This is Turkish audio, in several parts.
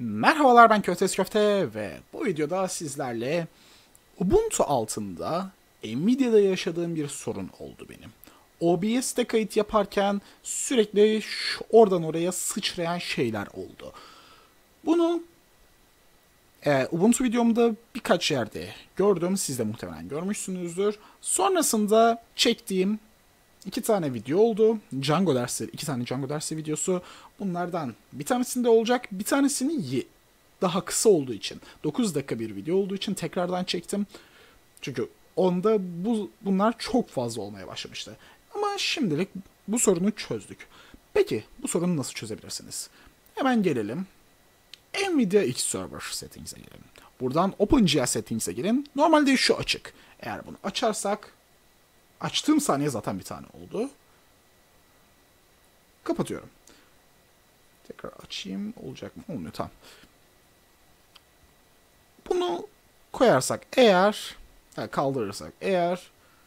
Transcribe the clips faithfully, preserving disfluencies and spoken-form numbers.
Merhabalar, ben Köftes Köfte ve bu videoda sizlerle Ubuntu altında Nvidia'da yaşadığım bir sorun oldu benim. O B S'te kayıt yaparken sürekli şu- oradan oraya sıçrayan şeyler oldu. Bunu e, Ubuntu videomda birkaç yerde gördüm. Siz de muhtemelen görmüşsünüzdür. Sonrasında çektiğim İki tane video oldu. Django dersi, iki tane Django dersi videosu. Bunlardan bir tanesinde olacak. Bir tanesini daha kısa olduğu için, dokuz dakika bir video olduğu için tekrardan çektim. Çünkü onda bu bunlar çok fazla olmaya başlamıştı. Ama şimdilik bu sorunu çözdük. Peki bu sorunu nasıl çözebilirsiniz? Hemen gelelim. Nvidia X Server Settings'e girelim. Buradan OpenGL Settings'e girin. Normalde şu açık. Eğer bunu açarsak, açtığım saniye zaten bir tane oldu. Kapatıyorum. Tekrar açayım. Olacak mı? Olmuyor. Tamam. Bunu koyarsak eğer, yani kaldırırsak eğer,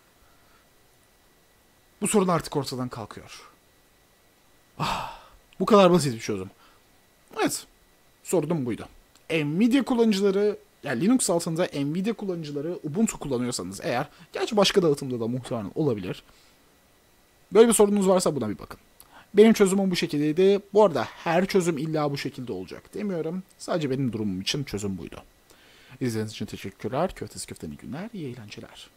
bu sorun artık ortadan kalkıyor. Ah, bu kadar basit bir çözüm. Evet. Sorunum buydu. Nvidia kullanıcıları, yani Linux altında Nvidia kullanıcıları Ubuntu kullanıyorsanız eğer, gerçi başka dağıtımda da muhtemelen olabilir. Böyle bir sorununuz varsa buna bir bakın. Benim çözümüm bu şekildeydi. Bu arada her çözüm illa bu şekilde olacak demiyorum. Sadece benim durumum için çözüm buydu. İzlediğiniz için teşekkürler. Köftesi köften iyi günler, iyi eğlenceler.